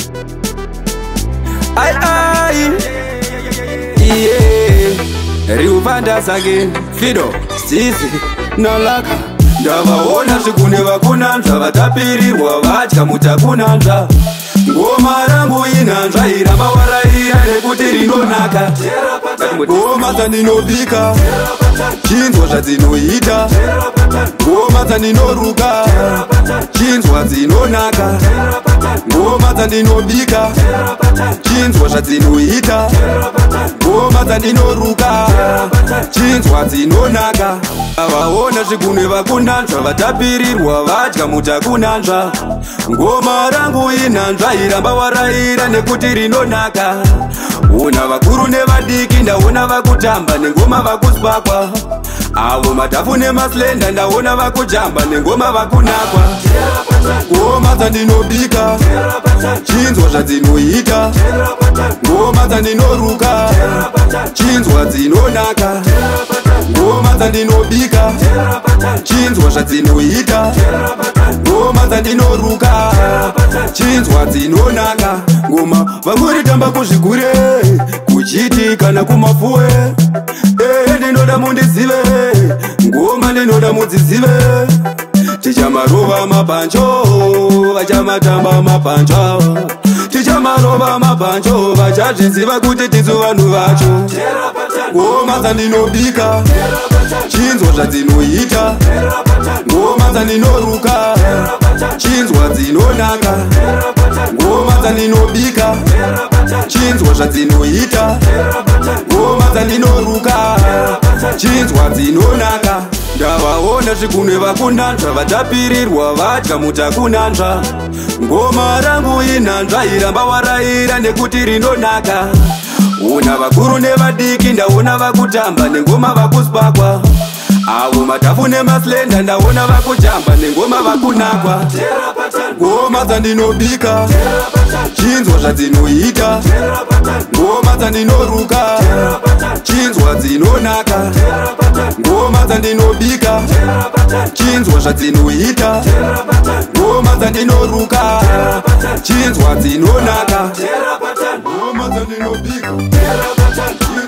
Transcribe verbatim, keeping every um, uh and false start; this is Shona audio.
Ai ai yeah. Riuvanda sage Fido Sisi Nalaka ndavaona zvikune vakunanzva vatapirirwa vatya mutakunanzva ngoma rangu inanzva iramba waraira nekuti rinonaka ngoma dzandinobika chinzwa zvadzinoita ngoma dzandinoruka chinzwa dzinonaka ngoma dzandinobika chinzwa zvadzinoita ngoma dzandinoruka chinzwa dzinonaka avaona zvikune vakunanzva vatapirirwa vatya mutakunanzva ngoma rangu inanzva iramba waraira nekuti rinonaka una vakuru nevadiki ndaona vakutamba nengoma vakuspakwa avo madhafu nemaslenda ndaona vakujamba nengoma vakunakwa ngoma dzandinobika chinzwa zvadzinoita ngoma dzandinoruka chinzwa dzinonaka ngoma dzandinobika chinzwa zvadzinoita ngoma dzandinoruka chinzwa dzinonaka ngoma vanguritamba kuzvigure kuchiti kana kumafuwe eh ndinoda mundizive ngoma ndinoda mudzizive tichamarova mapancho vachamatamba mapancho tichamarova mapancho vachazviziva kuti tisu vanhu vacho ngoma dzandinobika chinzwa zvadzinoita ngoma dzandinoruka chinzwa dzinonaka ngoma dzandinobika chinzwa zvadzinoita ngoma dzandinoruka chinzwa dzinonaka ndavaona zvikune vakunanzva vatapirirwa vatya mutakunanzva ngoma rangu inanzva iramba waraira nekuti rinonaka una vakuru nevadiki ndaona vakutamba nengoma vakuspakwa avo madhafu nemaslenda ndaona vakujamba nengoma vakunakwa ngoma dzandinobika chinzwa zvadzinoita ngoma dzandinoruka chinzwa dzinonaka ngoma dzandinobika chinzwa zvadzinoita ngoma dzandinoruka chinzwa dzinonaka ngoma dzandinobika